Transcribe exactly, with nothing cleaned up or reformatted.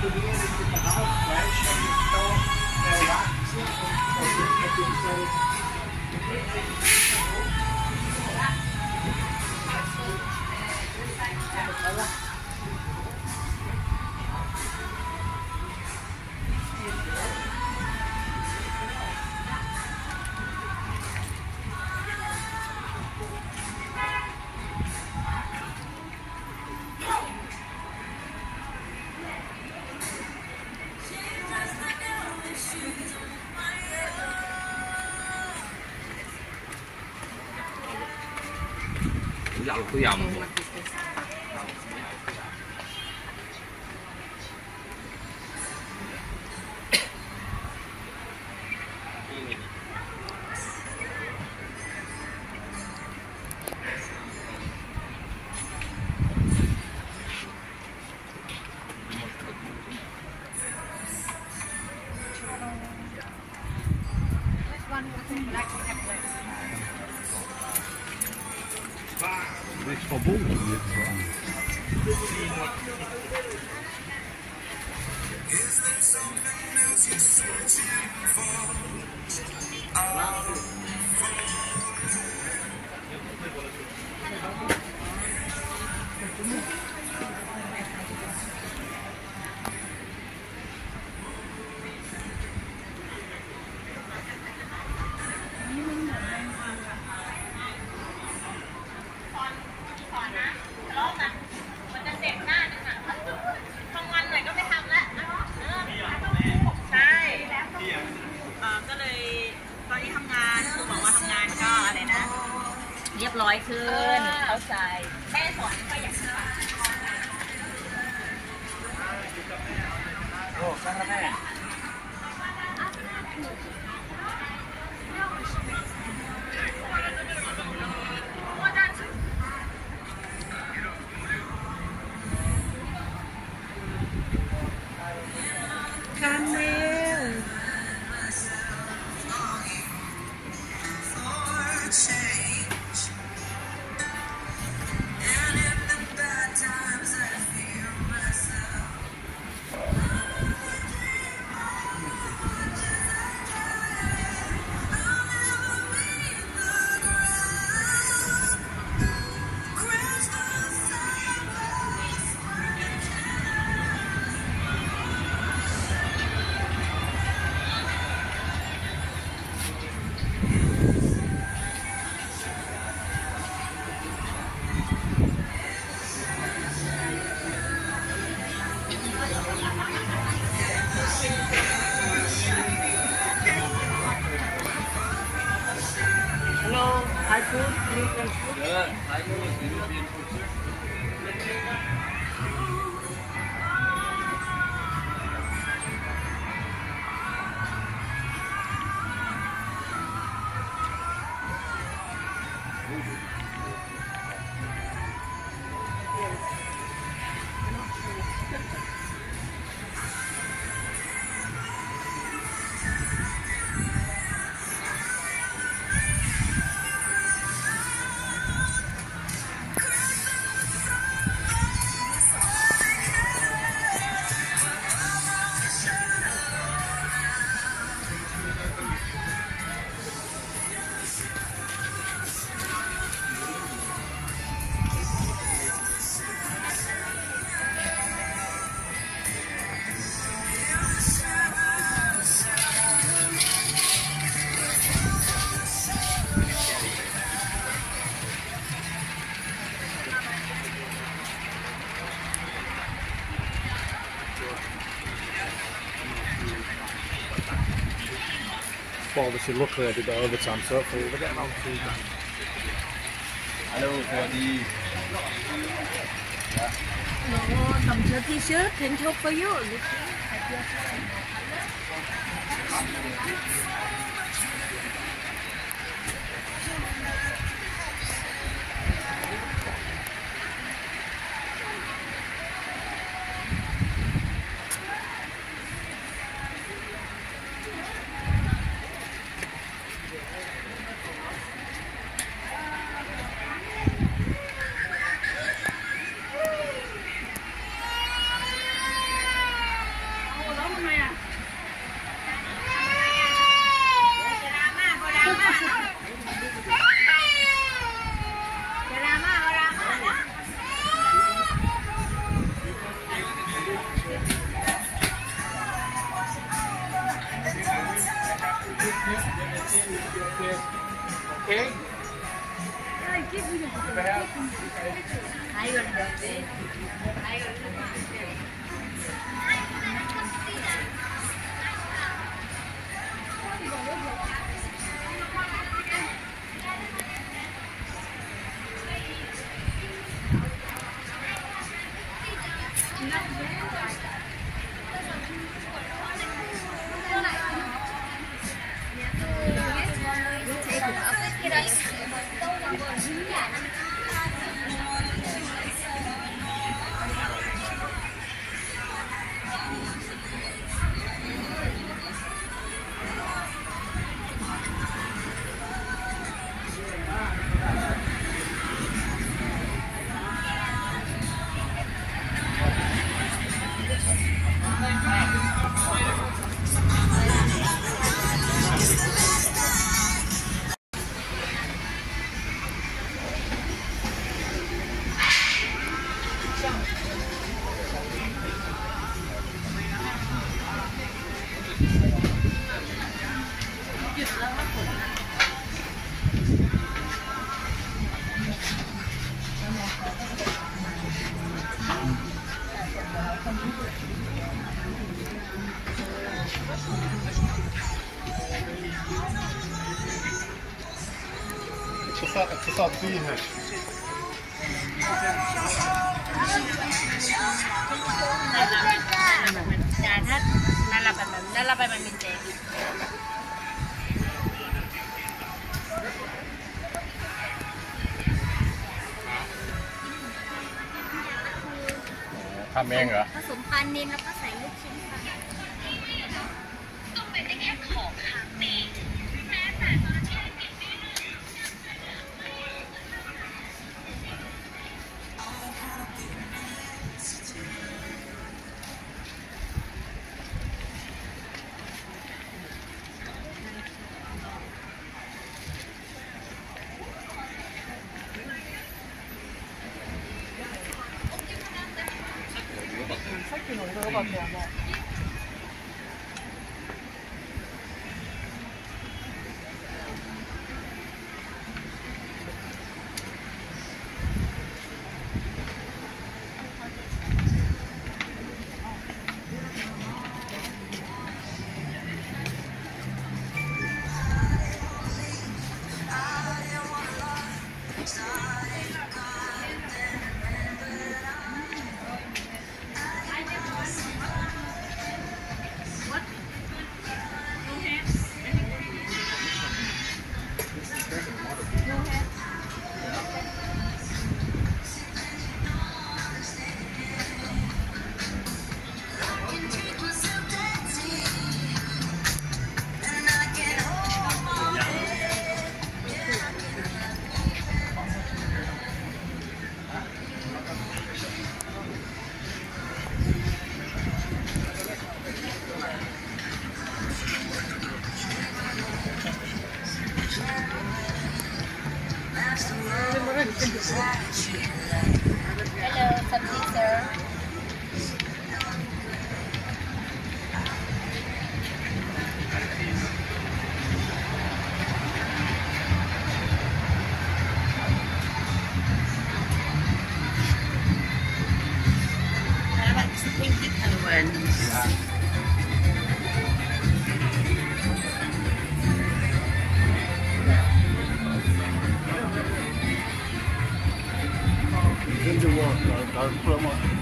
Dạo tôi dòng Het is verbonden hier gewoon. เรียบร้อยขึ้นเข้าใจแม่สอนก็อย่างนี้โอ้ข้างแม่คันเมลThai food, European food. Yeah, Thai food, European food. Well, obviously, luckily I did that overtime, so hopefully we're getting on to that. Hello, for the. No, some t-shirt can shop for you. اقتصاد اقتصاد فيها Dạ hết. Nên là mình nên là mình mình chè. ทำเองเหรอผสมปลาเนมแล้วก็ใส่ลูกชิ้นค่ะต้องเป็นได้แค่ของค่ะเมย์แม้แต่ตอนที่ปิดไม่ได้Hello, something, sir. How about twenty Taiwans? Ginger what? Don't put them on.